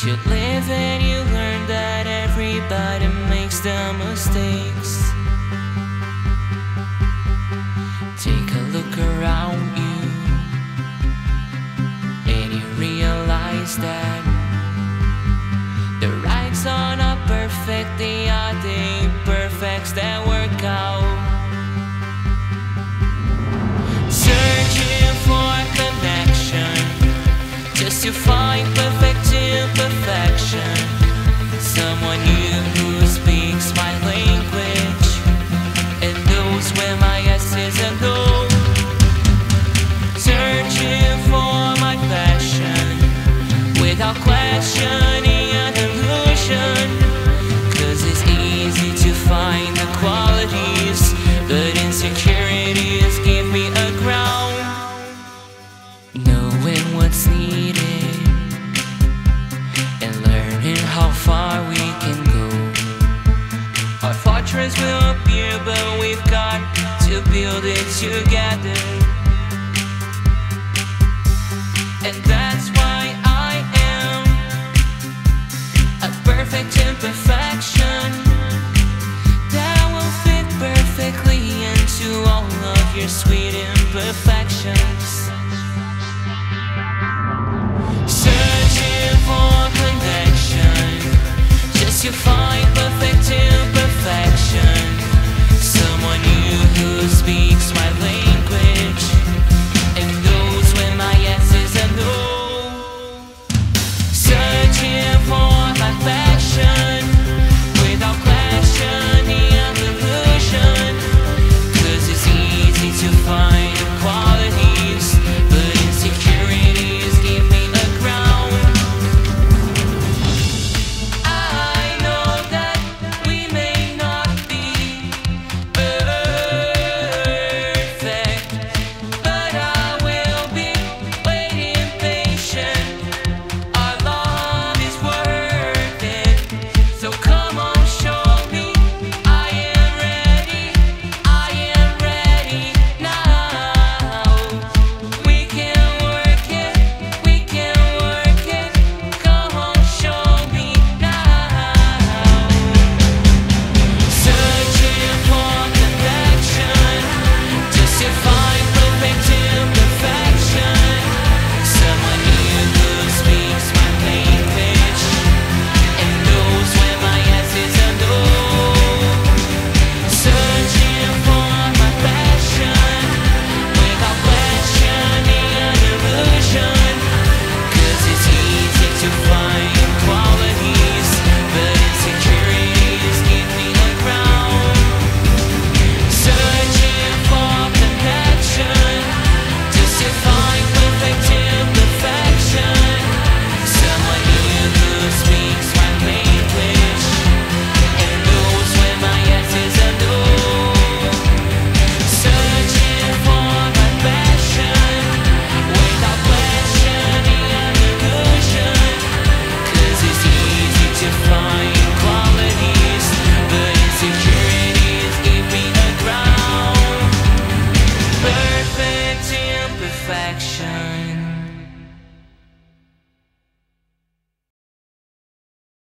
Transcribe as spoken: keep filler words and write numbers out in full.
you live and you learn that everybody makes their mistakes. Take a look around you and you realize that the rights are not perfect, they are the imperfects that work out. Searching for connection just to find perfect imperfection. Someone new who speaks my language and knows where my yes is and no. Searching for my passion without questioning an illusion, 'cause it's easy to find the qualities, but insecurities give me a ground. Knowing what's needed and learning how far we can go. Our fortress will appear, but we've got to build it together. And that's why I am a perfect imperfection that will fit perfectly into all of your sweet imperfections. Searching for connection just to find perfect imperfection. Someone new who speaks my language and knows when my yes is a no. Searching for my passion without questioning an illusion, 'cause it's easy to find the qualities, but insecurities give me a ground. I know that we may not be perfect, but I will be waiting patient. Our love is worth it, so come on, show me. I am ready, I am ready now. We can work it, we can work it. Come on, show me now. Searching for connection just to find perfect imperfection. Someone new who speaks my language and knows when my yes is a no. Searching for my passion without questioning an illusion, 'cause it's easy to find qualities, but insecurities give me a ground. Searching for connection just to find perfect imperfection. Someone new who speaks my language and knows when my yes is a no. Searching for my passion without questioning an illusion, 'cause it's easy to find qualities, but insecurities give me a ground. Perfect imperfection.